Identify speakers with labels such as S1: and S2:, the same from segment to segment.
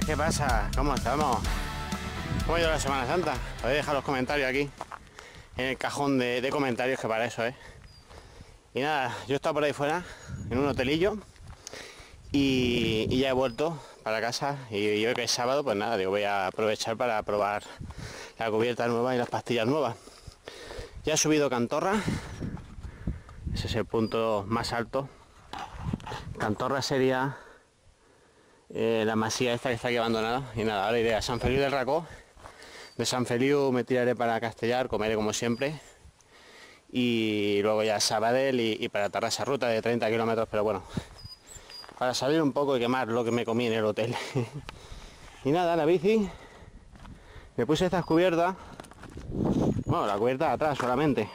S1: ¿qué pasa? ¿Cómo estamos? ¿Cómo ha ido la Semana Santa? Podéis dejar los comentarios aquí, en el cajón de comentarios, que para eso, ¿eh? Y nada, yo he estado por ahí fuera, en un hotelillo, y ya he vuelto para casa, y hoy que es sábado, pues nada, digo, voy a aprovechar para probar la cubierta nueva y las pastillas nuevas. Ya he subido Cantorra, ese es el punto más alto. Cantorra sería la masía esta que está aquí abandonada. Y nada, ahora iré a Sant Feliu del Racó. De Sant Feliu me tiraré para Castellar, comeré como siempre. Y luego ya a Sabadell y para Tarrasa, ruta de 30 kilómetros, pero bueno, para salir un poco y quemar lo que me comí en el hotel. Y nada, la bici, me puse estas cubiertas, bueno, la cubierta de atrás solamente.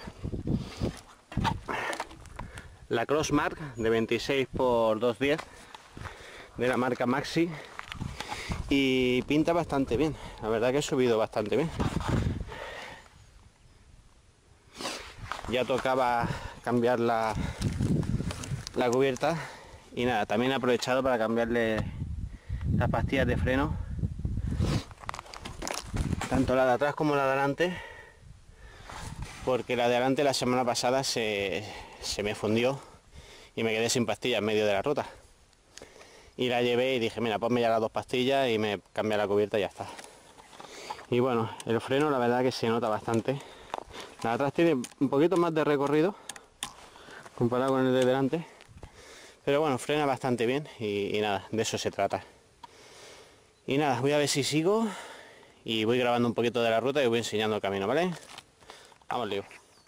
S1: La Crossmark de 26 por 210 de la marca Maxi, y pinta bastante bien, la verdad que he subido bastante bien. Ya tocaba cambiar la cubierta y nada, también he aprovechado para cambiarle las pastillas de freno, tanto la de atrás como la de adelante, porque la de adelante la semana pasada se me fundió y me quedé sin pastillas en medio de la ruta. Y la llevé y dije, mira, ponme ya las dos pastillas y me cambia la cubierta y ya está. Y bueno, el freno la verdad que se nota bastante. La de atrás tiene un poquito más de recorrido comparado con el de delante, pero bueno, frena bastante bien y nada, de eso se trata. Y nada, voy a ver si sigo y voy grabando un poquito de la ruta y voy enseñando el camino, ¿vale? Vamos, lío.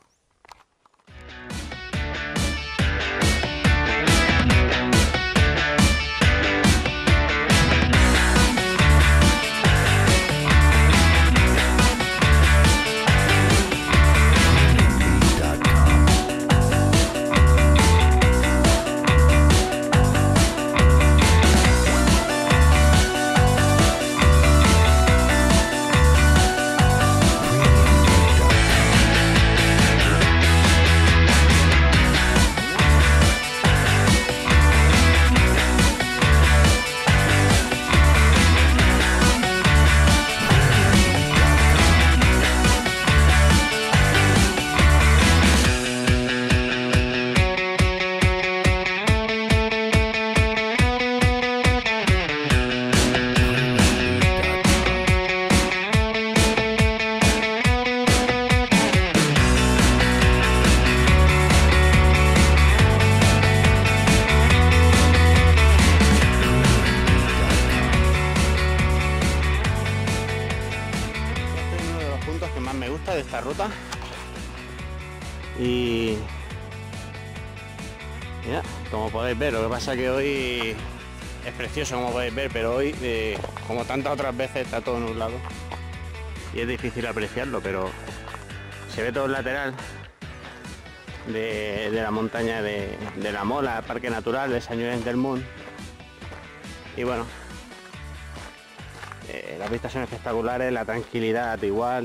S1: De esta ruta y mira, como podéis ver, lo que pasa que hoy es precioso, como podéis ver, pero hoy como tantas otras veces está todo nublado y es difícil apreciarlo, pero se ve todo el lateral de la montaña de la Mola, Parque Natural de Sant Llorenç del Munt. Y bueno, las vistas son espectaculares, la tranquilidad igual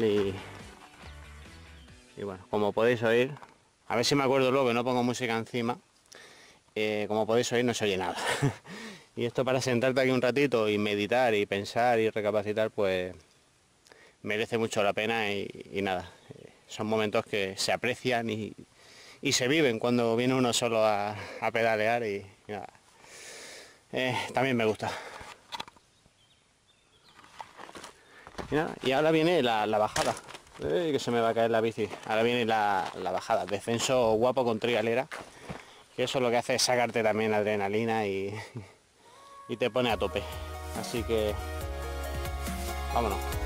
S1: y bueno, como podéis oír, a ver si me acuerdo luego que no pongo música encima, como podéis oír no se oye nada. Y esto para sentarte aquí un ratito y meditar y pensar y recapacitar, pues merece mucho la pena y nada, son momentos que se aprecian y se viven cuando viene uno solo a pedalear y nada, también me gusta. Y ahora viene la bajada. Que se me va a caer la bici. Ahora viene la bajada, descenso guapo con trialera, que eso lo que hace es sacarte también adrenalina y te pone a tope. Así que vámonos.